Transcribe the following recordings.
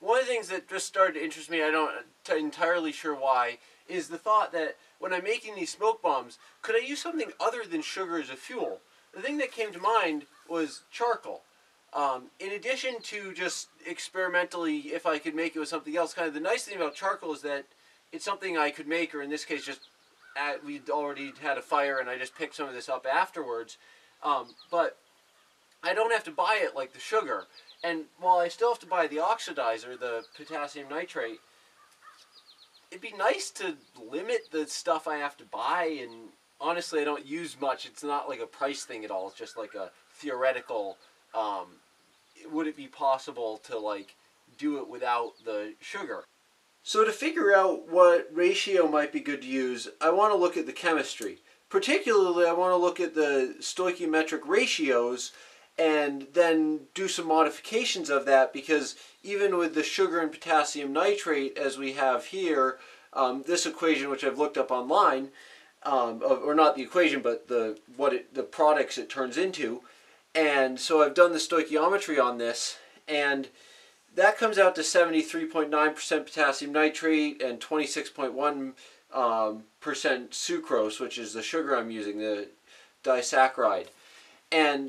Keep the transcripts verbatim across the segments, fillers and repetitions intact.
one of the things that just started to interest me, I don't entirely sure why, is the thought that when I'm making these smoke bombs, could I use something other than sugar as a fuel? The thing that came to mind was charcoal. Um, in addition to just experimentally, if I could make it with something else, kind of the nice thing about charcoal is that it's something I could make, or in this case, just at, we'd already had a fire and I just picked some of this up afterwards. Um, but I don't have to buy it like the sugar. And while I still have to buy the oxidizer, the potassium nitrate, it'd be nice to limit the stuff I have to buy. And honestly, I don't use much. It's not like a price thing at all. It's just like a theoretical, um, would it be possible to like do it without the sugar? So to figure out what ratio might be good to use, I want to look at the chemistry. Particularly, I want to look at the stoichiometric ratios and then do some modifications of that, because even with the sugar and potassium nitrate as we have here, um, this equation which I've looked up online, um, or not the equation but the what it, the products it turns into, and so I've done the stoichiometry on this, and that comes out to seventy-three point nine percent potassium nitrate and twenty-six point one um, percent sucrose, which is the sugar I'm using, the disaccharide. And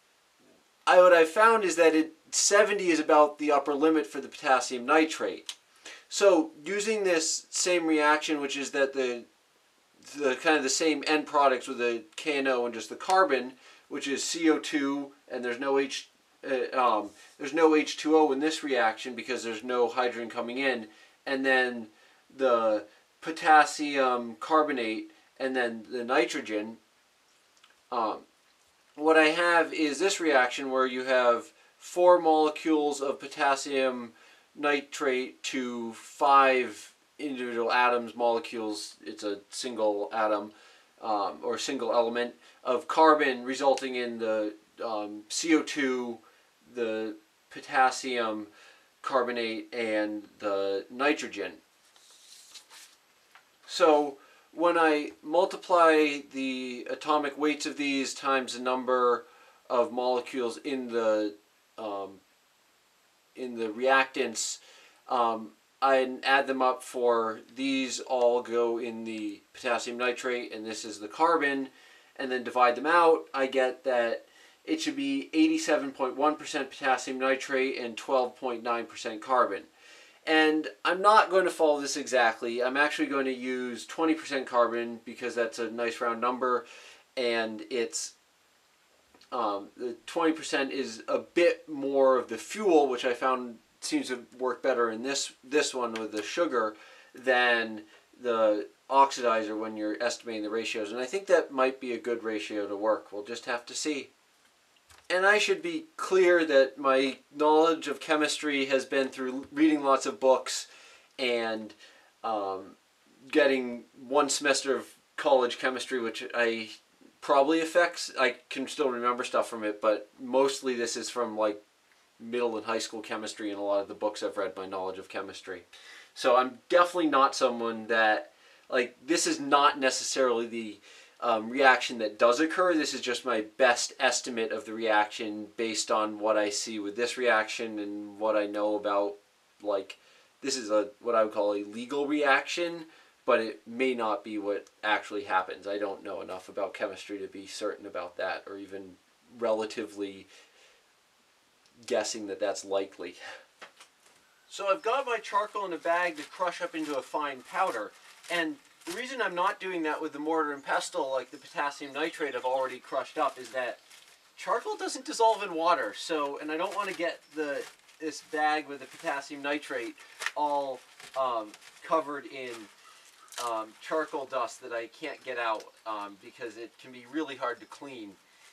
I, what I found is that it, seventy is about the upper limit for the potassium nitrate. So using this same reaction, which is that the, the kind of the same end products with the K N O and just the carbon, which is C O two, and there's no H, uh, um, there's no H two O in this reaction because there's no hydrogen coming in, and then the potassium carbonate, and then the nitrogen. Um, what I have is this reaction where you have four molecules of potassium nitrate to five individual atoms, molecules, it's a single atom, um, or single element, of carbon, resulting in the um, C O two, the potassium carbonate, and the nitrogen. So when I multiply the atomic weights of these times the number of molecules in the um, in the reactants, um, I add them up for these all go in the potassium nitrate, and this is the carbon, and then divide them out. I get that it should be eighty-seven point one percent potassium nitrate and twelve point nine percent carbon. And I'm not going to follow this exactly. I'm actually going to use twenty percent carbon because that's a nice round number, and it's um, the twenty percent is a bit more of the fuel, which I found seems to work better in this this one with the sugar than the oxidizer when you're estimating the ratios. And I think that might be a good ratio to work. We'll just have to see. And I should be clear that my knowledge of chemistry has been through reading lots of books and um, getting one semester of college chemistry, which I probably affects. I can still remember stuff from it, but mostly this is from like middle and high school chemistry and a lot of the books I've read, my knowledge of chemistry. So I'm definitely not someone that, like, this is not necessarily the Um, reaction that does occur. This is just my best estimate of the reaction based on what I see with this reaction and what I know about, like, this is a what I would call a legal reaction, but it may not be what actually happens. I don't know enough about chemistry to be certain about that, or even relatively guessing that that's likely. So I've got my charcoal in a bag to crush up into a fine powder, and the reason I'm not doing that with the mortar and pestle, like the potassium nitrate I've already crushed up, is that charcoal doesn't dissolve in water. So, and I don't want to get the this bag with the potassium nitrate all um, covered in um, charcoal dust that I can't get out um, because it can be really hard to clean.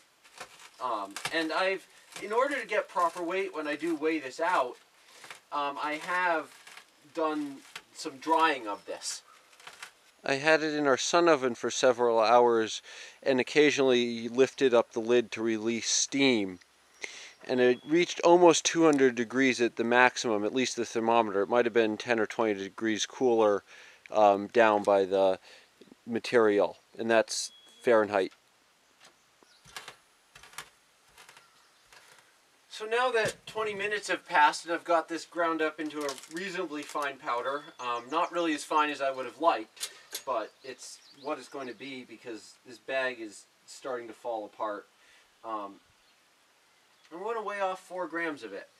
Um, and I've, in order to get proper weight when I do weigh this out, um, I have done some drying of this. I had it in our sun oven for several hours and occasionally lifted up the lid to release steam. And it reached almost two hundred degrees at the maximum, at least the thermometer. It might have been ten or twenty degrees cooler um, down by the material, and that's Fahrenheit. So now that twenty minutes have passed and I've got this ground up into a reasonably fine powder, um, not really as fine as I would have liked, but it's what it's going to be because this bag is starting to fall apart. Um, I'm going to weigh off four grams of it.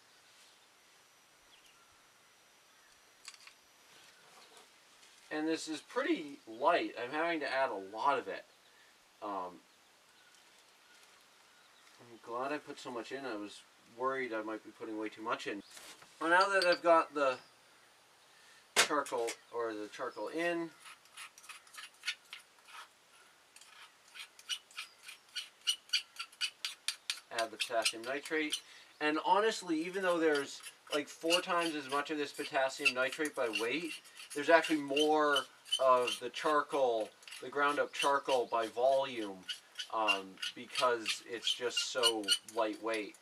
And this is pretty light. I'm having to add a lot of it. Um, I'm glad I put so much in. I was worried I might be putting way too much in. Well, now that I've got the charcoal or the charcoal in, add the potassium nitrate. And honestly, even though there's like four times as much of this potassium nitrate by weight, there's actually more of the charcoal, the ground up charcoal by volume, um, because it's just so lightweight.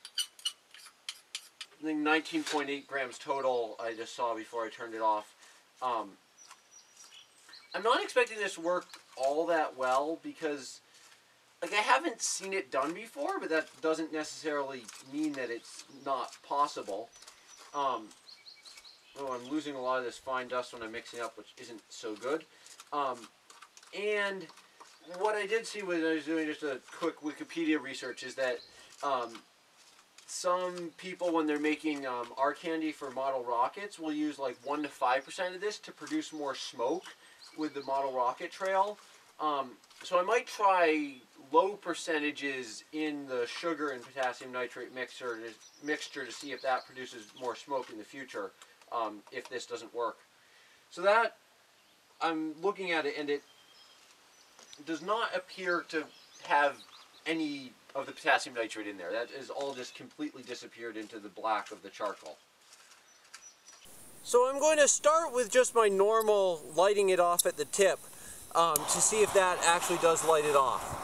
I think nineteen point eight grams total I just saw before I turned it off. Um, I'm not expecting this to work all that well because like I haven't seen it done before, but that doesn't necessarily mean that it's not possible. Um, oh, I'm losing a lot of this fine dust when I'm mixing up, which isn't so good. Um, and what I did see when I was doing just a quick Wikipedia research is that um, some people, when they're making um, R candy for model rockets, will use like one to five percent of this to produce more smoke with the model rocket trail. Um, so I might try low percentages in the sugar and potassium nitrate mixture to, mixture to see if that produces more smoke in the future, um, if this doesn't work. So that, I'm looking at it and it does not appear to have any of the potassium nitrate in there. That is all just completely disappeared into the black of the charcoal. So I'm going to start with just my normal lighting it off at the tip um, to see if that actually does light it off.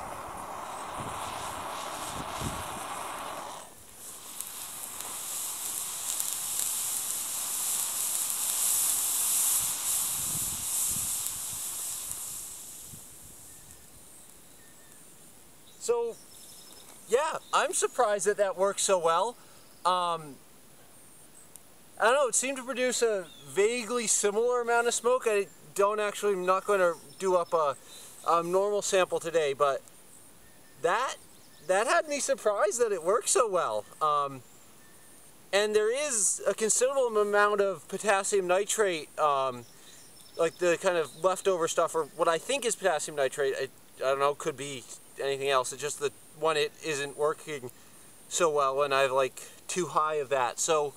So yeah, I'm surprised that that works so well. Um, I don't know, it seemed to produce a vaguely similar amount of smoke. I don't actually, I'm not going to do up a, a normal sample today, but that that had me surprised that it works so well. Um, and there is a considerable amount of potassium nitrate, um, like the kind of leftover stuff, or what I think is potassium nitrate. I, I don't know, could be anything else. It's just the one it isn't working so well and I have like too high of that. So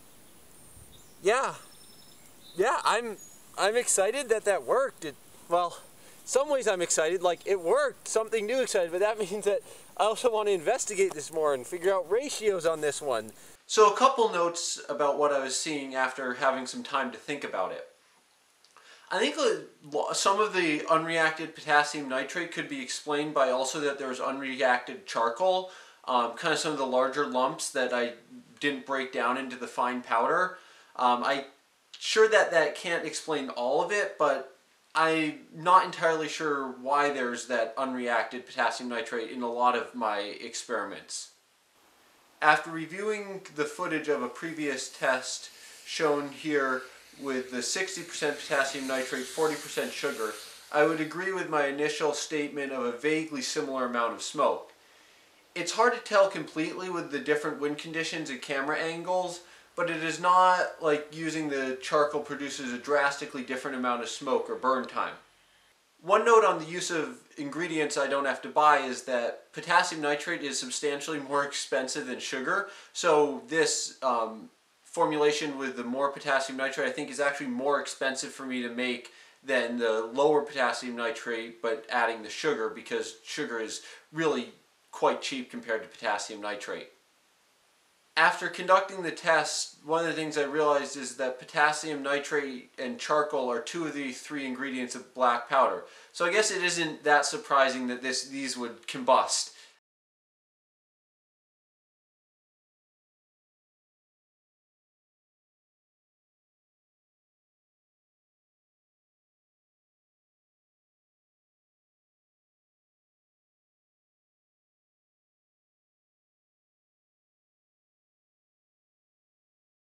yeah, yeah, I'm I'm excited that that worked. It, well, some ways I'm excited, like it worked, something new excited, but that means that I also want to investigate this more and figure out ratios on this one. So a couple notes about what I was seeing after having some time to think about it. I think some of the unreacted potassium nitrate could be explained by also that there's unreacted charcoal, um, kind of some of the larger lumps that I didn't break down into the fine powder. Um, I'm sure that that can't explain all of it, but I'm not entirely sure why there's that unreacted potassium nitrate in a lot of my experiments. After reviewing the footage of a previous test shown here with the sixty percent potassium nitrate, forty percent sugar, I would agree with my initial statement of a vaguely similar amount of smoke. It's hard to tell completely with the different wind conditions and camera angles, but it is not like using the charcoal produces a drastically different amount of smoke or burn time. One note on the use of ingredients I don't have to buy is that potassium nitrate is substantially more expensive than sugar, so this um, formulation with the more potassium nitrate I think is actually more expensive for me to make than the lower potassium nitrate but adding the sugar, because sugar is really quite cheap compared to potassium nitrate. After conducting the test, one of the things I realized is that potassium nitrate and charcoal are two of the three ingredients of black powder. So I guess it isn't that surprising that this these would combust.